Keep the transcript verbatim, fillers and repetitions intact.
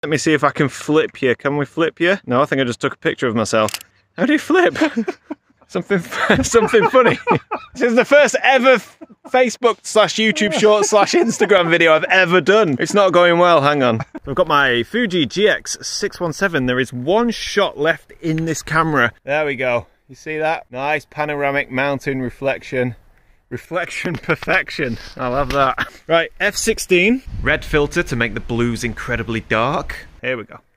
Let me see if I can flip you. Can we flip you? No, I think I just took a picture of myself. How do you flip? Something, something funny. This is the first ever Facebook slash YouTube short slash Instagram video I've ever done. It's not going well, hang on. I've got my Fuji G X six one seven. There is one shot left in this camera. There we go. You see that? Nice panoramic mountain reflection. Reflection perfection. I love that. Right, F sixteen. Red filter to make the blues incredibly dark. Here we go.